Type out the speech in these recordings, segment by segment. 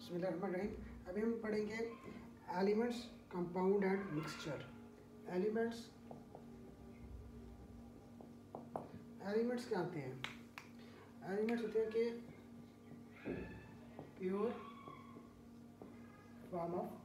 बिस्मिल्लाहिर्रहमानिर्रहीम। अभी हम पढ़ेंगे elements, compound and mixture. Elements elements क्या होते हैं? एलिमेंट्स होते हैं कि प्योर फॉर्म ऑफ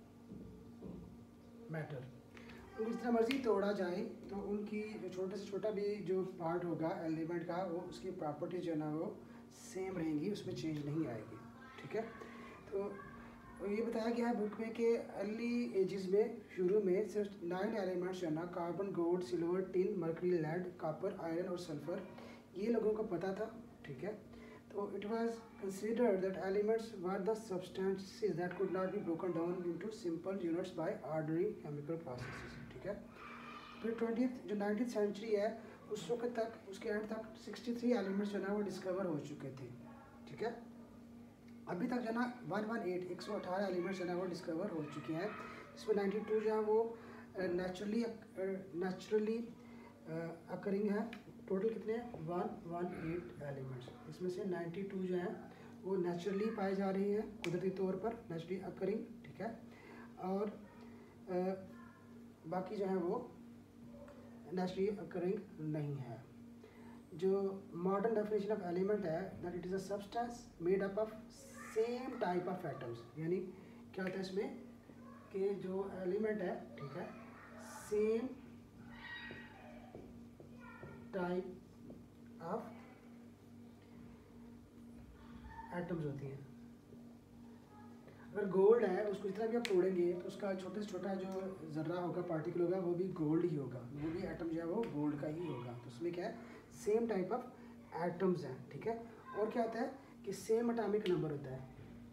मैटर। उनको जितना मर्जी तोड़ा जाए तो उनकी जो छोटे से छोटा भी जो पार्ट होगा एलिमेंट का, वो उसकी प्रॉपर्टी जो है ना वो सेम रहेंगी, उसमें चेंज नहीं आएगी। ठीक है, तो ये बताया गया है बुक में कि अर्ली एजेस में शुरू में सिर्फ 9 एलिमेंट्स जो है ना, carbon, gold, silver, tin, mercury, lead, copper, iron और सल्फर, ये लोगों को पता था। ठीक है, तो it was considered that elements were the substances that could not be broken down into simple units by ordinary chemical processes. ठीक है, फिर 20th जो 19th सेंचुरी है, उस वक्त तक, उसके एंड तक 63 एलिमेंट्स जो है ना वो डिस्कवर हो चुके थे। ठीक है, अभी तक जो है ना 118 एलिमेंट्स जो है ना वो डिस्कवर हो चुके हैं। इसमें 92 जो है वो नेचुरली अकरिंग है। टोटल कितने हैं? 118 एलिमेंट्स। इसमें से 92 जो हैं वो नेचुरली पाए जा रही हैं, कुदरती तौर पर नेचुरली अकरिंग। ठीक है, और बाकी जो है वो नेचुरली अकरिंग नहीं है। जो मॉडर्न डेफिनेशन ऑफ एलिमेंट है that it is a substance made up of same type of atoms. यानी क्या होता है इसमें कि जो एलिमेंट है, ठीक है, सेम टाइप ऑफ एटम्स होती हैं। अगर गोल्ड है, उसको जितना भी आप तोड़ेंगे तो उसका छोटे से छोटा जो ज़र्रा होगा, पार्टिकल होगा, वो भी गोल्ड ही होगा, वो भी एटम जो है वो गोल्ड का ही होगा। तो उसमें क्या है, सेम टाइप ऑफ एटम्स हैं। ठीक है, और क्या होता है कि सेम एटॉमिक नंबर होता है।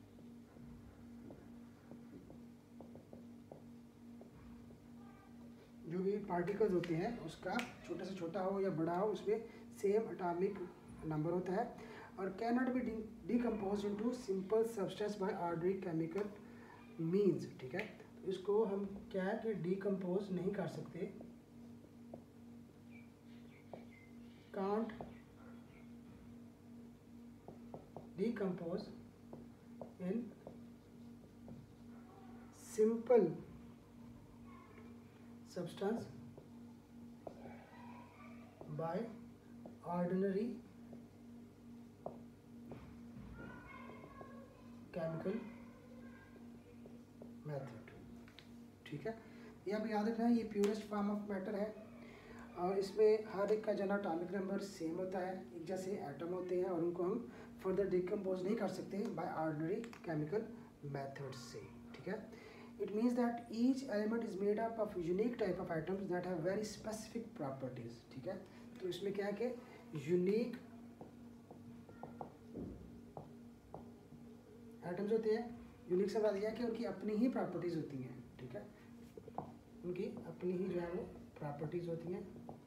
जो भी पार्टिकल्स होते हैं उसका छोटे से छोटा हो या बड़ा हो, उसमें सेम एटॉमिक नंबर होता है और can not be decompose into simple substance by ordinary chemical means. ठीक है, तो इसको हम क्या है कि डिकम्पोज नहीं कर सकते, can't decompose in simple substance by ordinary chemical method। ठीक है, ये आप याद रखना है, ये प्योरेस्ट फॉर्म ऑफ मैटर है और इसमें हर एक का जो एटॉमिक नंबर सेम होता है, एक जैसे एटम होते हैं और उनको हम फर्दर डिकम्पोज नहीं कर सकते बाय ऑर्डिनरी केमिकल मेथड से। ठीक है, it means that each element is made up of unique type of atoms that have very specific properties। ठीक है, तो इसमें क्या है कि यूनिक एटम्स होते हैं। यूनिक से बात यह है कि उनकी अपनी ही प्रॉपर्टीज होती हैं। ठीक है, उनकी अपनी ही जो है वो प्रॉपर्टीज होती हैं।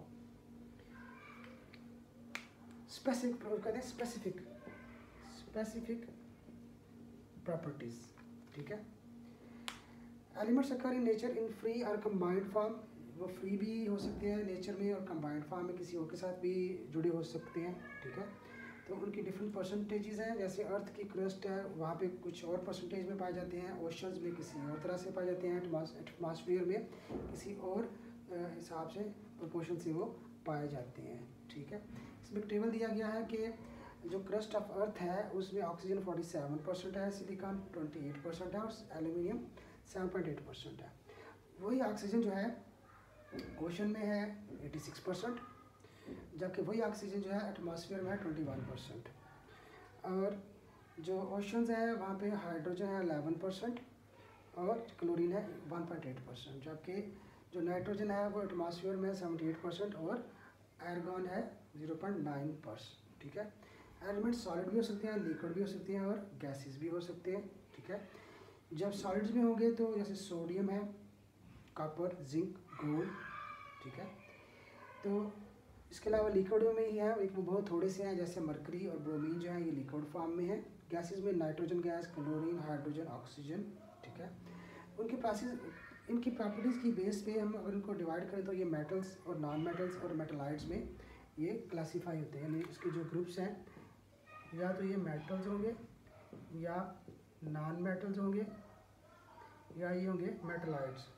स्पेसिफिक कहते हैं, स्पेसिफिक प्रॉपर्टीज। ठीक है, elements occur in nature in free और कंबाइंड फॉर्म। वो फ्री भी हो सकते हैं नेचर में और कंबाइंड फॉर्म में किसी और के साथ भी जुड़े हो सकते हैं। ठीक है, तो उनकी डिफरेंट परसेंटेजेस हैं। जैसे अर्थ की क्रस्ट है, वहाँ पे कुछ और परसेंटेज में पाए जाते हैं, ओशंस में किसी और तरह से पाए जाते हैं, एटमॉस्फेयर में किसी और हिसाब से प्रोपोर्शन से वो पाए जाते हैं। ठीक है, इसमें एक टेबल दिया गया है कि जो क्रस्ट ऑफ अर्थ है उसमें ऑक्सीजन 47% है, सिलिकॉन 28% है और एल्यूमिनियम 7.8% है। वही ऑक्सीजन जो है ओशन में है 86%, जबकि वही ऑक्सीजन जो है एटमॉस्फेयर में है 21%। और जो ओशंस है वहाँ पे हाइड्रोजन है 11% और क्लोरीन है 1.8%, जबकि जो नाइट्रोजन है वो एटमॉस्फेयर में 78% और आर्गन है 0.9%। ठीक है, एलिमेंट सॉलिड भी हो सकते हैं, लिक्विड भी हो सकते हैं और गैसेस भी हो सकते हैं। ठीक है, जब सॉलिड्स में होंगे तो जैसे सोडियम है, कॉपर, जिंक, गोल्ड। ठीक है, तो इसके अलावा लिक्विड में ही है, एक वो बहुत थोड़े से हैं, जैसे मरकरी और ब्रोमीन जो है ये लिक्विड फॉर्म में है। गैसेस में nitrogen gas, chlorine, hydrogen, oxygen. ठीक है, उनके प्रोसेस, इनकी प्रॉपर्टीज़ की बेस पे हम अगर इनको डिवाइड करें तो ये मेटल्स और नॉन मेटल्स और मेटलाइड्स में ये क्लासीफाई होते हैं। यानी इसके जो ग्रुप्स हैं, या तो ये मेटल्स होंगे या नॉन मेटल्स होंगे या ये होंगे मेटलॉइड्स।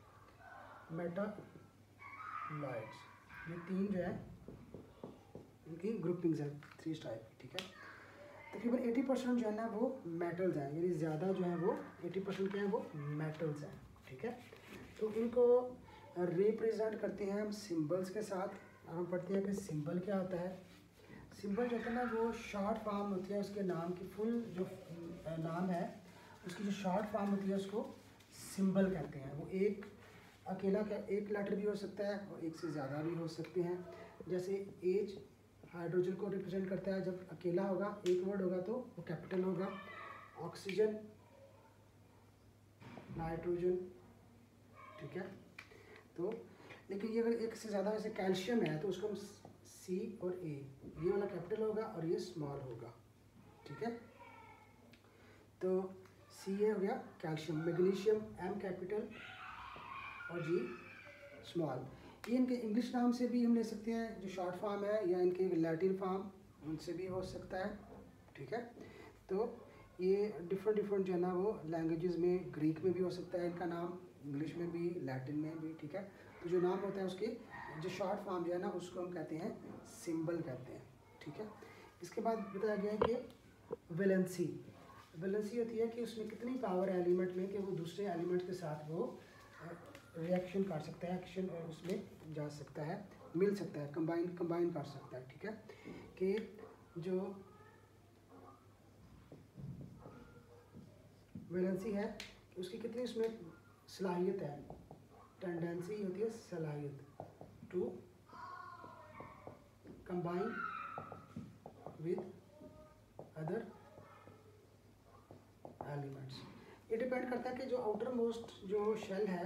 मेटलॉइड्स ये तीन जो है इनकी ग्रुपिंग्स हैं 3 टाइप, ठीक है। तकरीबन 80% जो है ना वो मेटल्स हैं, यानी ज़्यादा जो है वो 80% क्या है वो मेटल्स हैं, ठीक है। तो इनको रिप्रेजेंट करते हैं हम सिंबल्स के साथ। हम पढ़ते हैं कि सिंबल क्या होता है। सिंबल जो होता है ना वो शॉर्ट फॉर्म होती है उसके नाम की, फुल जो नाम है उसकी जो शॉर्ट फॉर्म होती है उसको सिंबल कहते हैं। वो एक अकेला का एक लेटर भी हो सकता है और एक से ज़्यादा भी हो सकते हैं। जैसे H हाइड्रोजन को रिप्रेजेंट करता है, जब अकेला होगा एक वर्ड होगा तो वो कैपिटल होगा। ऑक्सीजन, नाइट्रोजन, ठीक है। तो लेकिन ये अगर एक से ज़्यादा, जैसे कैल्शियम है तो उसको हम C और A, ये वाला कैपिटल होगा और ये स्मॉल होगा, ठीक है। तो Ca हो गया कैल्शियम, मैग्नीशियम M कैपिटल और G स्मॉल। ये इनके इंग्लिश नाम से भी हम ले सकते हैं जो शॉर्ट फॉर्म है, या इनके लैटिन फॉर्म उनसे भी हो सकता है, ठीक है। तो ये डिफरेंट जो है ना वो लैंग्वेजेस में, ग्रीक में भी हो सकता है इनका नाम, इंग्लिश में भी, लैटिन में भी, ठीक है। तो जो नाम होता है उसके जो शॉर्ट फॉर्म जो है ना उसको हम कहते हैं सिंबल कहते हैं, ठीक है। इसके बाद बताया गया है कि वैलेंसी होती है कि उसमें कितनी पावर है एलिमेंट में कि वो दूसरे एलिमेंट के साथ वो रिएक्शन कर सकता है, एक्शन और उसमें जा सकता है, मिल सकता है, कंबाइन कर सकता है, ठीक है। कि जो वैलेंसी है उसकी कितनी उसमें सलाहियत है, टेंडेंसी होती है सलाहियत to combine with other elements. ये डिपेंड करता है कि जो आउटर मोस्ट जो शेल है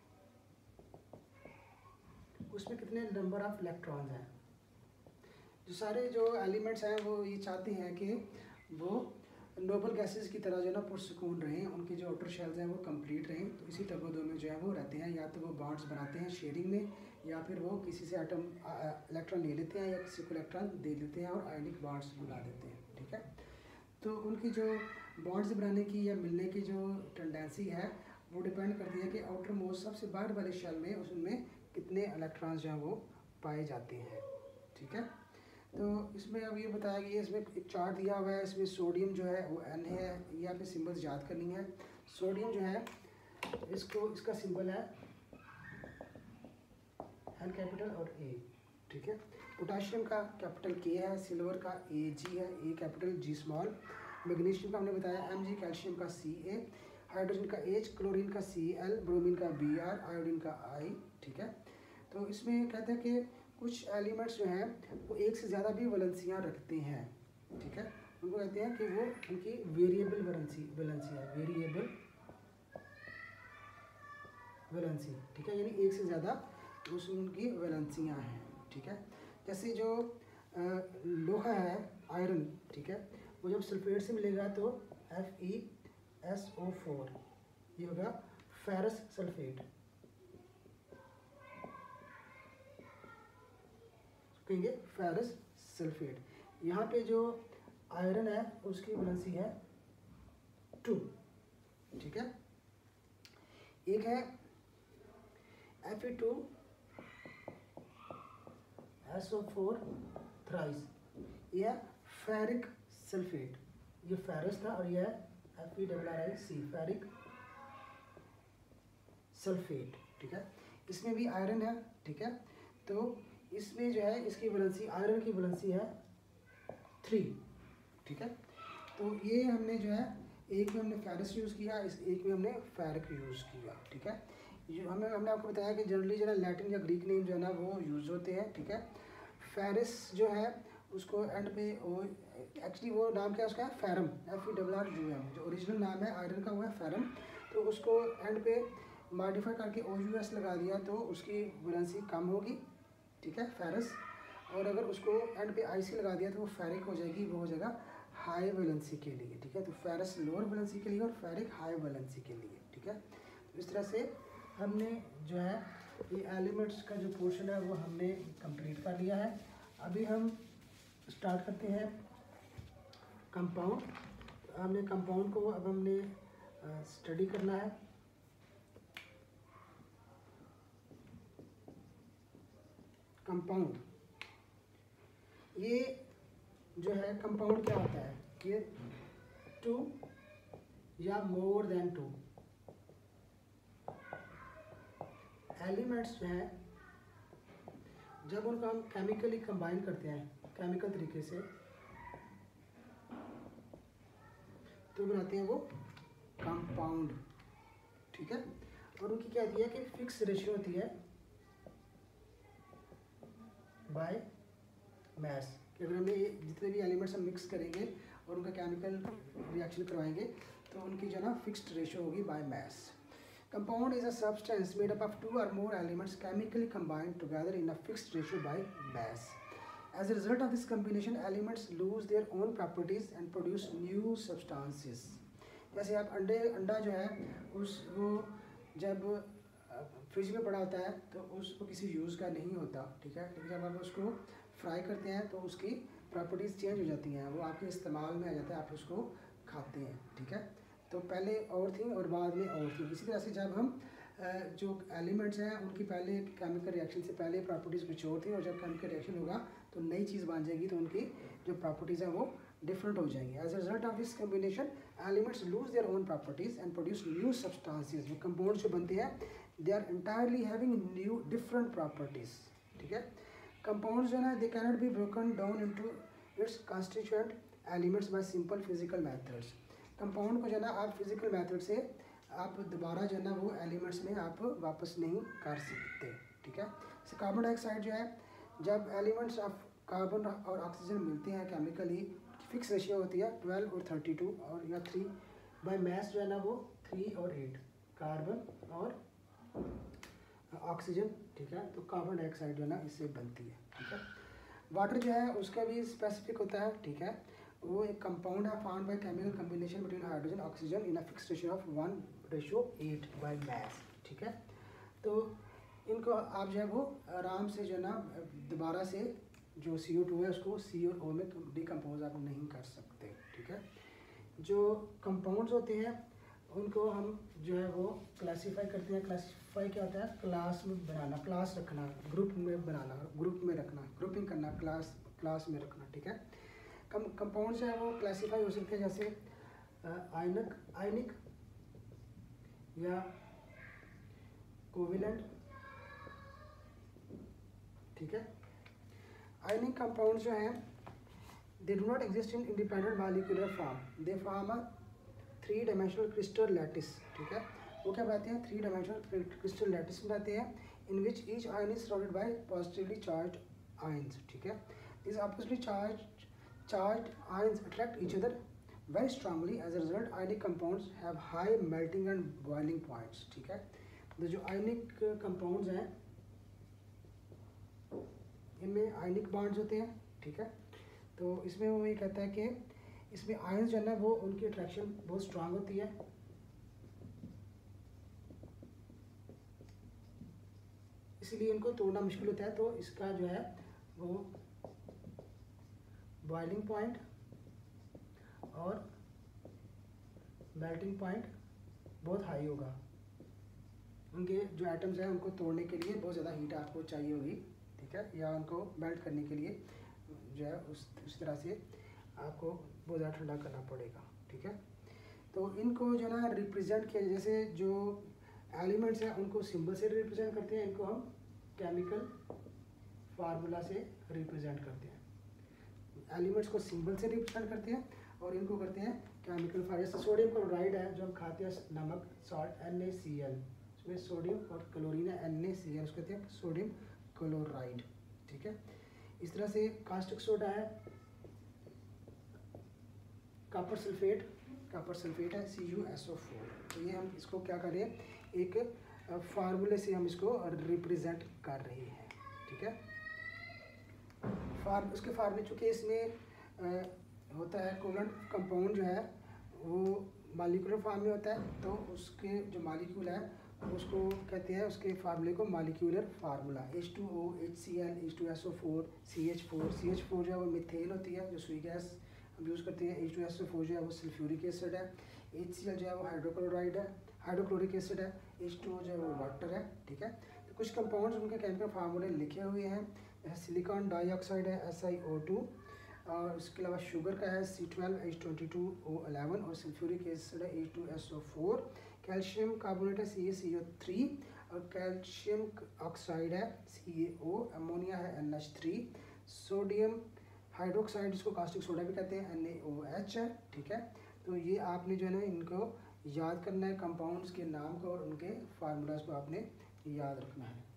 उसमें कितने नंबर ऑफ इलेक्ट्रॉन्स हैं। जो सारे जो एलिमेंट्स हैं वो ये चाहते हैं कि वो नोबल गैसेस की तरह जो है ना पुरसुकून रहें, उनके जो आउटर शेल्स हैं वो कंप्लीट रहें। तो इसी तगोदों में जो है वो रहते हैं, या तो वो बॉन्ड्स बनाते हैं शेयरिंग में, या फिर वो किसी से एटम इलेक्ट्रॉन ले लेते हैं या किसी को इलेक्ट्रॉन दे देते हैं और आयनिक बॉन्ड्स बना देते हैं, ठीक है। तो उनकी जो बॉन्ड्स बनाने की या मिलने की जो टेंडेंसी है वो डिपेंड करती है कि आउटर मोस्ट सबसे बाहर वाले शेल में उसमें कितने इलेक्ट्रॉन्स जो हैं वो पाए जाते हैं, ठीक है। तो इसमें अब ये बताया गया, इसमें एक चार्ट दिया हुआ है, इसमें सोडियम जो है वो N है, ये आपने सिंबल्स याद करनी है। सोडियम जो है इसका सिंबल है N कैपिटल और A, ठीक है। पोटाशियम का कैपिटल K है, सिल्वर का Ag है, A capital G small. Magnesium का हमने बताया Mg, कैल्शियम का Ca, हाइड्रोजन का H, क्लोरीन का Cl, ब्रोमीन का Br, आयोडीन का I, ठीक है। तो इसमें कहते हैं कि कुछ एलिमेंट्स जो हैं वो एक से ज़्यादा भी वैलेंसियाँ रखते हैं, ठीक है। उनको कहते हैं कि वो उनकी वेरिएबल वैलेंसी है, वेरिएबल वैलेंसी, ठीक है। यानी एक से ज़्यादा उसमें उनकी वैलेंसियाँ हैं, ठीक है। जैसे जो लोहा है आयरन, ठीक है, वो जब सल्फेट से मिलेगा तो FeSO4 ये होगा फेरस सल्फेट, कहेंगे फेरस सल्फेट। यहाँ पे जो आयरन है उसकी वैलेंसी है 2, ठीक है। एक है Fe2SO4 थ्राइस, यह फेरिक सल्फेट, ये फेरस था, और यह FeRiC फेरिक सल्फेट, ठीक है। इसमें भी आयरन है, ठीक है। तो इसमें जो है इसकी वैलेंसी, आयरन की वैलेंसी है 3, ठीक है। तो ये हमने जो है एक में हमने फेरस यूज़ किया, इस एक में हमने फेरिक यूज़ किया, ठीक है। जो हमने आपको बताया कि जनरली जो है लैटिन या ग्रीक नेम जो है ना वो यूज़ होते हैं, ठीक है। फेरस जो है उसको एंड पे वो एक्चुअली वो नाम क्या है उसका, फेरम, FeRum, जो ओरिजिनल नाम है आयरन का वो है फेरम। तो उसको एंड पे मॉडिफाई करके OUS लगा दिया तो उसकी वैलेंसी कम होगी, ठीक है, फेरस। और अगर उसको एंड पे IC लगा दिया तो वो फेरिक हो जाएगी, वो हो जाएगा हाई वैलेंसी के लिए, ठीक है। तो फेरस लोअर वैलेंसी के लिए और फेरिक हाई वैलेंसी के लिए, ठीक है। तो इस तरह से हमने जो है ये एलिमेंट्स का जो पोर्शन है वो हमने कंप्लीट कर लिया है। अभी हम स्टार्ट करते हैं कंपाउंड। हमने कंपाउंड को अब हमने स्टडी करना है। कंपाउंड, ये जो है कंपाउंड क्या होता है, ये 2 या मोर देन 2 एलिमेंट्स जो हैं, जब उनको हम केमिकली कंबाइन करते हैं केमिकल तरीके से, तो बनाते हैं वो कंपाउंड, ठीक है। और उनकी क्या होती है कि फिक्स रेशियो होती है बाय मैस, कि अगर हमें जितने भी एलिमेंट्स हम मिक्स करेंगे और उनका केमिकल रिएक्शन करवाएंगे तो उनकी जो ना फिक्स्ड रेशियो होगी by mass. Compound is a substance made up of 2 or more elements chemically combined together in a fixed ratio by mass. As a result of this combination, elements lose their own properties and produce new substances. जैसे आप अंडा जो है वो जब fridge में पड़ा होता है तो उसको किसी यूज़ का नहीं होता, ठीक है, लेकिन जब आप उसको फ्राई करते हैं तो उसकी प्रॉपर्टीज़ चेंज हो जाती हैं, वो आपके इस्तेमाल में आ जाता है, आप उसको खाते हैं, ठीक है। तो पहले और थी और बाद में और थी। इसी तरह से जब हम जो एलिमेंट्स हैं उनकी पहले केमिकल रिएक्शन से पहले प्रॉपर्टीज़ कुछ और थी, और जब केमिकल रिएक्शन होगा तो नई चीज़ बन जाएगी, तो उनकी जो प्रॉपर्टीज़ हैं वो डिफरेंट हो जाएंगी। As a result of this combination elements lose their own properties and produce new substances. जो कंपाउंड्स जो बनते हैं they are entirely having new different properties, ठीक है। कंपाउंड्स जो है they can not be broken down into its constituent elements by simple physical methods. Compound को जो है ना आप फिजिकल मेथड से आप दोबारा जो है ना वो एलिमेंट्स में आप वापस नहीं कर सकते, ठीक है। जैसे कार्बन डाइऑक्साइड जो है, जब एलिमेंट्स ऑफ कार्बन और ऑक्सीजन मिलते हैं केमिकली, फिक्स रेशियो होती है 12 और 32 और या 3 बाय मैस जो है ना वो 3 और 8 कार्बन और ऑक्सीजन, ठीक है। तो कार्बन डाइऑक्साइड जो है ना इससे बनती है, ठीक है। वाटर जो है उसका भी स्पेसिफिक होता है, ठीक है। वो एक कंपाउंड है found by chemical combination between hydrogen oxygen in a fixed ratio of 1:8 by mass, ठीक है। तो इनको आप जो है वो आराम से जो है ना दोबारा से जो CO2 है उसको C और O में डिकम्पोज आप नहीं कर सकते, ठीक है। जो कंपाउंड्स होते हैं उनको हम जो है वो क्लासीफाई करते हैं। क्लासीफाई क्या होता है, क्लास में बनाना, क्लास रखना, ग्रुप में बनाना, ग्रुप में रखना, ग्रुपिंग करना, क्लास में रखना, ठीक है। कंपाउंड्स है वो क्लासीफाई हो सकते हैं जैसे आयनिक या कोवेलेंट, ठीक है। आयनिक कंपाउंड्स जो हैं they do not exist in independent molecular form, they form a 3-dimensional crystal lattice, ठीक है। वो क्या बनाते हैं, 3-dimensional crystal lattice बनाते हैं in which each ion is surrounded by positively charged ions, ठीक है। These oppositely charged ions attract each other very strongly. As a result, ionic compounds have high melting and boiling points, ठीक है। तो जो ionic compounds हैं इनमें आयनिक bonds होते हैं, ठीक है। तो इसमें वो ये कहता है कि इसमें आयंस जो है ना वो उनकी अट्रैक्शन बहुत स्ट्रांग होती है, इसलिए इनको तोड़ना मुश्किल होता है। तो इसका जो है वो बॉइलिंग पॉइंट और मेल्टिंग पॉइंट बहुत हाई होगा। उनके जो एटम्स हैं उनको तोड़ने के लिए बहुत ज़्यादा हीट आपको चाहिए होगी, ठीक है, या उनको मेल्ट करने के लिए जो है उस तरह से आपको बहुत ज़्यादा ठंडा करना पड़ेगा, ठीक है। तो इनको जो है ना रिप्रेजेंट किया, जैसे जो एलिमेंट्स हैं उनको सिंबल से रिप्रेजेंट करते हैं, इनको हम केमिकल फार्मूला से रिप्रेजेंट करते हैं। एलिमेंट्स को सिंबल से रिप्रेजेंट करते हैं और इनको करते हैं केमिकल फार्मूला। जैसे सोडियम क्लोराइड है जो हम खाते हैं, नमक, सॉल्ट, NaCl, उसमें सोडियम और क्लोरीन है NaCl, उसको कहते हैं सोडियम क्लोराइड, ठीक है। इस तरह से कास्टिक सोडा है, कॉपर सल्फेट है CuSO4। तो ये हम इसको क्या कर रहे हैं, एक फार्मूले से हम इसको रिप्रेजेंट कर रहे हैं, ठीक है। उसके फार्मूले चूँकि इसमें होता है कोवेलेंट कंपाउंड जो है वो मॉलिक्यूलर फॉर्म में होता है, तो उसके जो मॉलिक्यूल है उसको कहते हैं, उसके फार्मूले को molecular formula. H2O, HCl, H2SO4, CH4 जो है वो मीथेन होती है जो सुई गैस हम यूज़ करते हैं। H2SO4 जो है वो सल्फ्यूरिक एसिड है। HCl जो है वो हाइड्रोक्लोराइड है, हाइड्रोक्लोरिक एसिड है, H2O जो है वो वाटर है, ठीक है। तो कुछ कंपाउंड्स उनके केमिकल फार्मूले लिखे हुए हैं, जैसे सिलिकॉन डाइऑक्साइड है SiO2, और उसके अलावा शुगर का है C12H22O11 और सल्फ्यूरिक एसिड है H2SO4, कैल्शियम कार्बोनेट है CaCO3 और कैल्शियम ऑक्साइड है CaO, अमोनिया है NH3, सोडियम हाइड्रोक्साइड जिसको कास्टिक सोडा भी कहते हैं NaOH है, ठीक है। तो ये आपने जो है ना इनको याद करना है, कंपाउंड्स के नाम को और उनके फार्मूलाज को आपने याद रखना है।